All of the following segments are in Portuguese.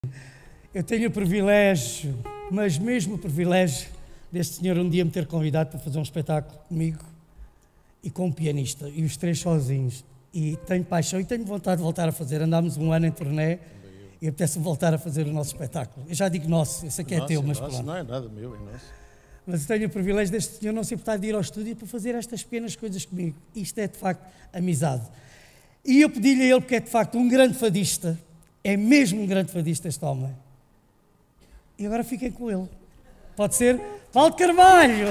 Eu tenho o privilégio, mas mesmo o privilégio, deste senhor um dia me ter convidado para fazer um espetáculo comigo e com um pianista, e os três sozinhos. E tenho paixão e tenho vontade de voltar a fazer. Andámos um ano em turnê e apetece-me voltar a fazer o nosso espetáculo. Eu já digo nosso, esse aqui é teu, mas pronto. Não é nada meu, é nosso. Mas tenho o privilégio deste senhor não se importar de ir ao estúdio para fazer estas pequenas coisas comigo. Isto é, de facto, amizade. E eu pedi-lhe a ele, porque é, de facto, um grande fadista. É mesmo um grande fadista este homem. E agora fiquem com ele. Pode ser? Paulo Carvalho!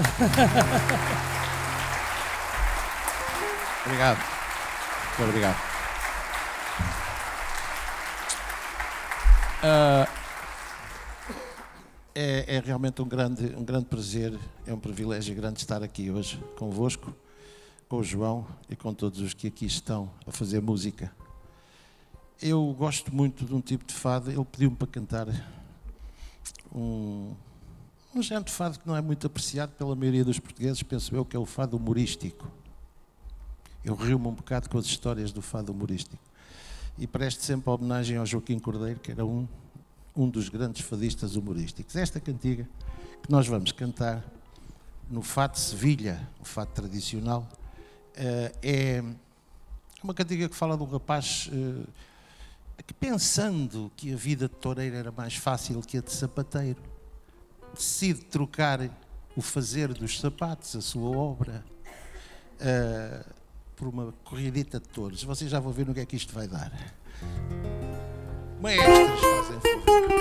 Obrigado. Muito obrigado. É realmente um grande prazer, é um privilégio grande estar aqui hoje convosco, com o João e com todos os que aqui estão a fazer música. Eu gosto muito de um tipo de fado. Ele pediu-me para cantar um género de fado que não é muito apreciado pela maioria dos portugueses, penso eu, que é o fado humorístico. Eu rio-me um bocado com as histórias do fado humorístico. E presto sempre a homenagem ao Joaquim Cordeiro, que era um dos grandes fadistas humorísticos. Esta cantiga que nós vamos cantar no fado de Sevilha, o fado tradicional, é uma cantiga que fala de um rapaz que, pensando que a vida de toureiro era mais fácil que a de sapateiro, decide trocar o fazer dos sapatos, a sua obra, por uma corridita de touros. Vocês já vão ver no que é que isto vai dar. Maestros, fazem favor.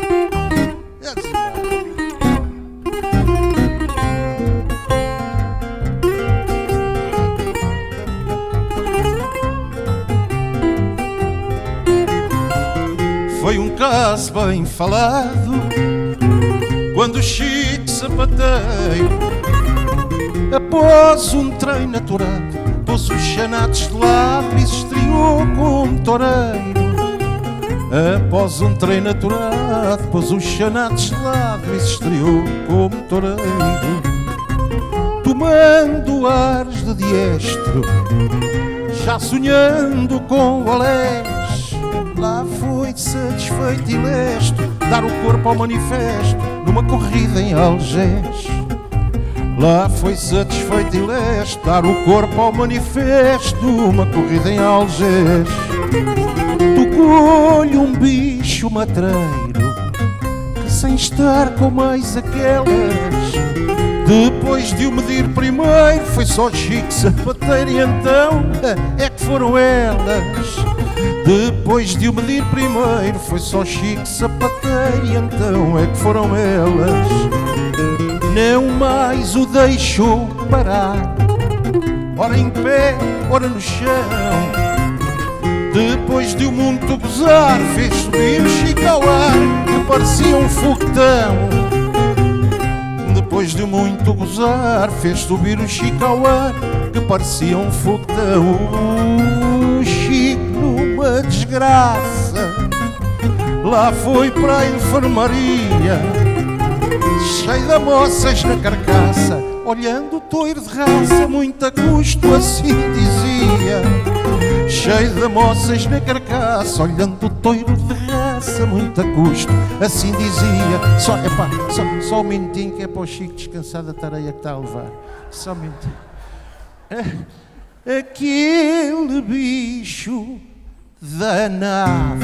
Foi um caso bem falado quando o Chico sapateiro, após um treino aturado, pôs os chanatos de lado e se estreou como toureiro. Após um treino aturado, pôs os chanatos de lado e se estreou como toureiro. Tomando ares de diestro, já sonhando com o Alés, lá foi satisfeito e lesto dar o corpo ao manifesto numa corrida em Algés. Lá foi satisfeito e lesto dar o corpo ao manifesto numa corrida em Algés. Tocou-lhe um bicho matreiro que, sem estar com mais aquelas, depois de o medir primeiro, foi só Chico sapateiro e então é que foram elas. Depois de o medir primeiro, foi só Chico sapateiro e então é que foram elas. Não mais o deixou parar, ora em pé, ora no chão. Depois de o muito gozar, fez subir o Chico ao ar, que parecia um foguetão. Depois de muito gozar, fez subir o Chico ao ar, que parecia um foguetão. O Chico, numa desgraça, lá foi para a enfermaria, cheio de moças na carcaça, olhando o toiro de raça, muito a custo, assim dizia. Cheio de moças na carcaça, olhando o toiro de raça, muito a custo, assim dizia. Só um minutinho, que é para o Chico descansar da tareia que está a levar. Só um minutinho. Aquele bicho danado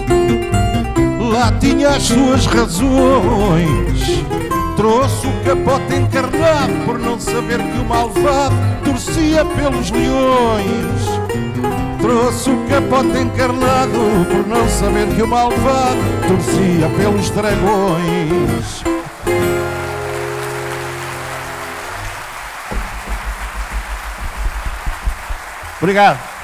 lá tinha as suas razões. Trouxe o capote encarnado por não saber que o malvado torcia pelos leões. Trouxe o capote encarnado por não saber que o malvado torcia pelos dragões. Obrigado.